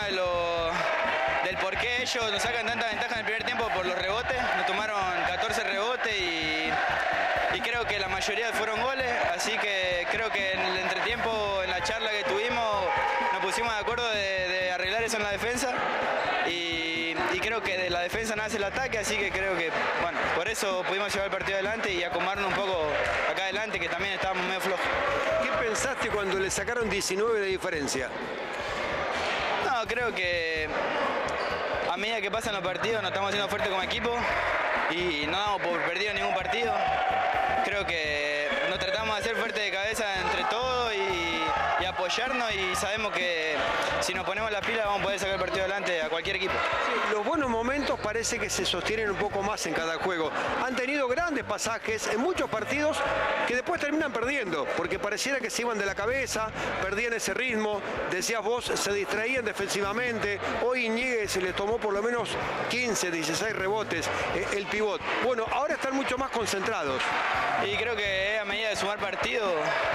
del por qué ellos nos sacan tanta ventaja en el primer tiempo por los rebotes. Nos tomaron 14 rebotes y creo que la mayoría fueron goles, así que creo que en el entretiempo, en la charla que tuvimos, nos pusimos de acuerdo de arreglar eso en la defensa y creo que de la defensa nace el ataque, así que creo que, bueno, por eso pudimos llevar el partido adelante y acomodarnos un poco acá adelante, que también estábamos medio flojos. ¿Qué pensaste cuando le sacaron 19 de diferencia? No, creo que a medida que pasan los partidos nos estamos haciendo fuertes como equipo y no damos por perdido ningún partido. Creo que nos tratamos de hacer fuertes de cabeza entre todos y apoyarnos, y sabemos que si nos ponemos la pila vamos a poder sacar el partido adelante a cualquier equipo. Sí, los buenos momentos parece que se sostienen un poco más en cada juego. Han tenido grandes pasajes en muchos partidos que después terminan perdiendo, porque pareciera que se iban de la cabeza, perdían ese ritmo, decías vos, se distraían defensivamente. Hoy Iñiguez se le tomó por lo menos 15, 16 rebotes, el pivot. Bueno, ahora están mucho más concentrados. Y creo que a medida de sumar partido,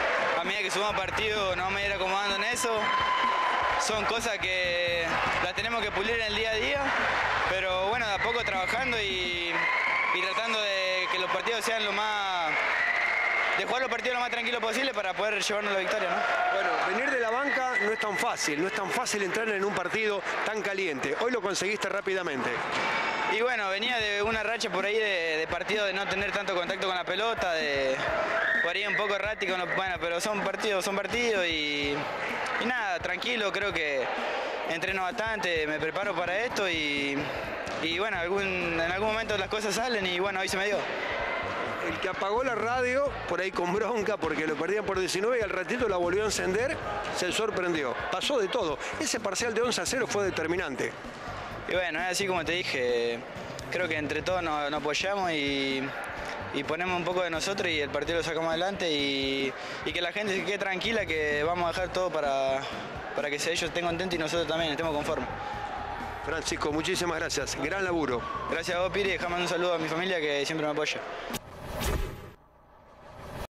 no me ir acomodando en eso. Son cosas que las tenemos que pulir en el día a día, pero bueno, de a poco trabajando y tratando de que los partidos sean de jugar los partidos lo más tranquilo posible para poder llevarnos la victoria, ¿no? Bueno, venir de la banca no es tan fácil entrar en un partido tan caliente. Hoy lo conseguiste rápidamente. Y bueno, venía de una racha por ahí de partido de no tener tanto contacto con la pelota, de por ahí un poco errático, bueno, pero son partidos y nada, tranquilo, creo que entreno bastante, me preparo para esto y bueno, en algún momento las cosas salen y bueno, hoy se me dio. El que apagó la radio, por ahí con bronca, porque lo perdían por 19 y al ratito la volvió a encender, se sorprendió. Pasó de todo. Ese parcial de 11-0 fue determinante. Y bueno, es así como te dije, creo que entre todos nos apoyamos y ponemos un poco de nosotros y el partido lo sacamos adelante y que la gente se quede tranquila, que vamos a dejar todo para que ellos estén contentos y nosotros también estemos conformes. Francisco, muchísimas gracias. Gran laburo. Gracias a vos, Piri. Déjame un saludo a mi familia que siempre me apoya.